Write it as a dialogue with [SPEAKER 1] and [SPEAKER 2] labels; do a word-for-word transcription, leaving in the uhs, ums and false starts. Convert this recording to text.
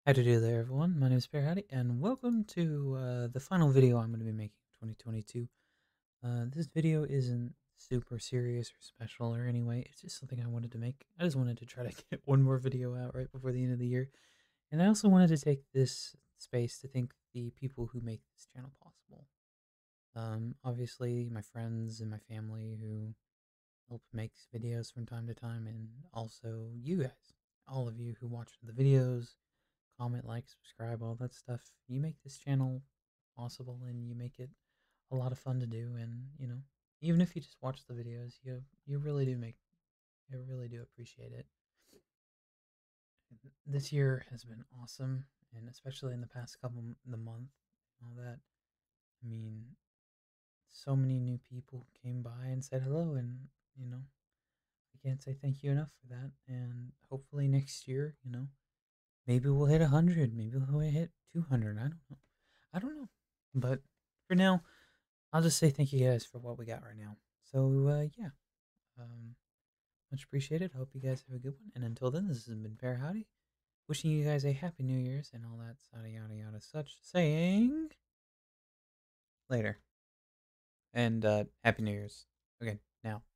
[SPEAKER 1] How to do there, everyone? My name is Bear Howdy, and welcome to uh, the final video I'm going to be making in twenty twenty-two. Uh, this video isn't super serious or special or anyway. It's just something I wanted to make. I just wanted to try to get one more video out right before the end of the year, and I also wanted to take this space to thank the people who make this channel possible. Um, obviously, my friends and my family who help make videos from time to time, and also you guys, all of you who watch the videos, comment, like, subscribe, all that stuff. You make this channel possible and you make it a lot of fun to do. And, you know, even if you just watch the videos, you you really do make, I really do appreciate it. This year has been awesome, and especially in the past couple the month, all that. I mean, so many new people came by and said hello, and you know, I can't say thank you enough for that. And hopefully next year, you know, maybe we'll hit a hundred, maybe we'll hit two hundred. I don't know. I don't know. But for now, I'll just say thank you guys for what we got right now. So uh, yeah, um, much appreciated. Hope you guys have a good one. And until then, this has been Fair Howdy. Wishing you guys a happy New Year's and all that yada yada yada such. Saying later and uh, happy New Year's again now.